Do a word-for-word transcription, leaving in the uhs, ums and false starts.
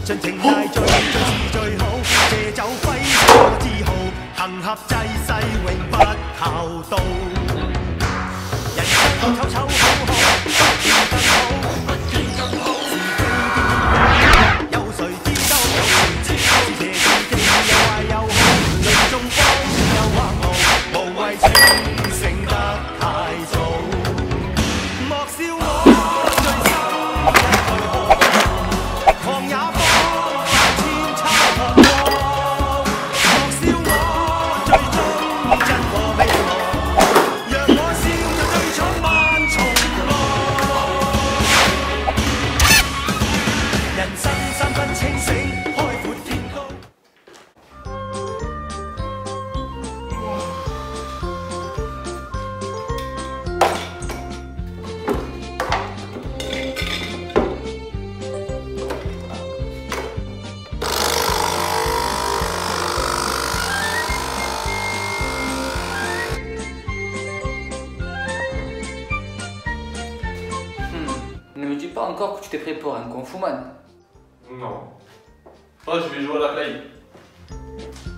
盡情大醉，最是最好。借酒揮灑自豪，行俠濟世永不後道。人生醜醜好好，不見更好，不見更好。是非點有誰知道？有誰知道？是邪是正，又壞又好，論中方又或無，無謂清醒得太早。莫笑我。 Ne me dis pas encore que tu t'es pris pour un Kung Fu Man. Non. Oh, je vais jouer à la play.